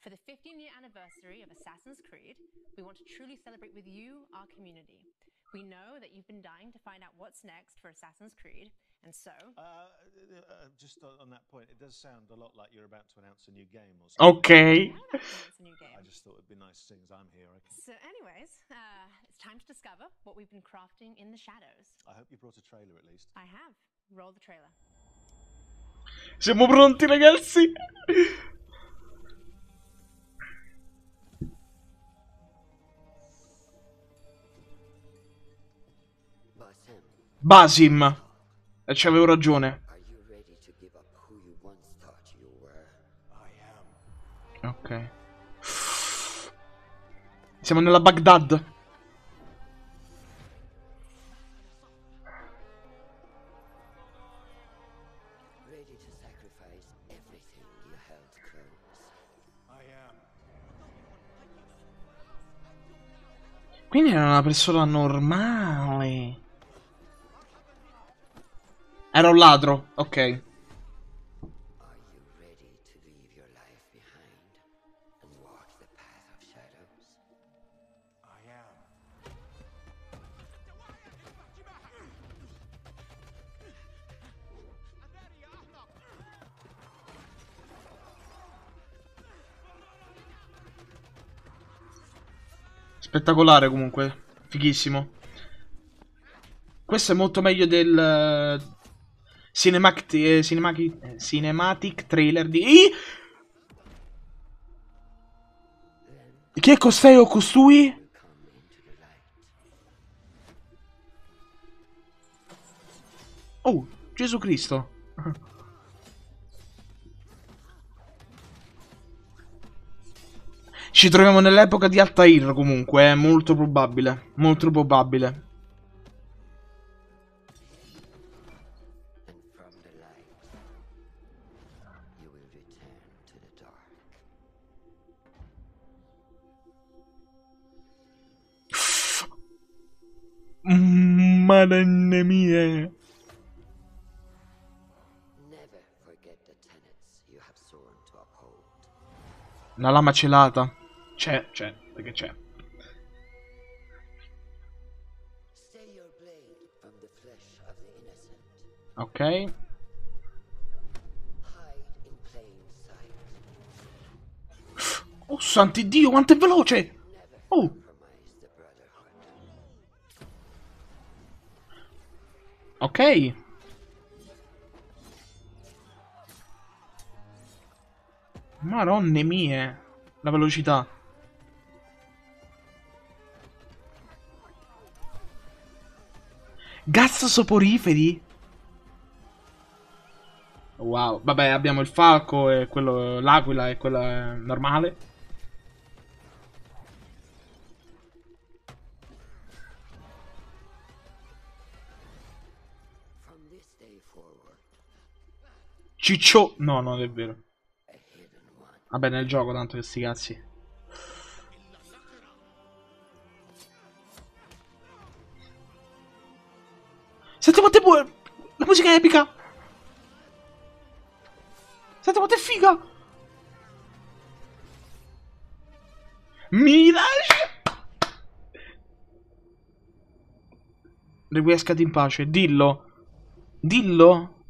For the 15-year anniversary of Assassin's Creed, we want to truly celebrate with you, our community. We know that you've been dying to find out what's next for Assassin's Creed, and so... just on that point, it does sound a lot like you're about to announce a new game or something. Ok. I just thought it'd be nice seeing as I'm here. So anyways, it's time to discover what we've been crafting in the shadows. I hope you brought a trailer at least. I have. Roll the trailer. Siamo pronti, ragazzi? Basim. E ci avevo ragione. Ok. Siamo nella Baghdad. Quindi era una persona normale. Era un ladro, ok. Spettacolare comunque, fighissimo. Questo è molto meglio del cinematic trailer di... Chi è costei o costui? Oh, Gesù Cristo. Ci troviamo nell'epoca di Altair comunque, è molto probabile. Molto probabile. Madonna mia. Una lama celata. C'è, perché c'è. Ok. Oh, santi Dio, quanto è veloce! Oh! Ok. Maronne mie. La velocità. Gas soporiferi? Wow. Vabbè, abbiamo il falco e quello... l'aquila e quella normale. Ciccio... No, non è vero. Vabbè, nel gioco tanto che sti cazzi. Senti quanto è buona! La musica è epica! Senti quanto è figa! Mirage! Requiescati in pace, dillo! Dillo!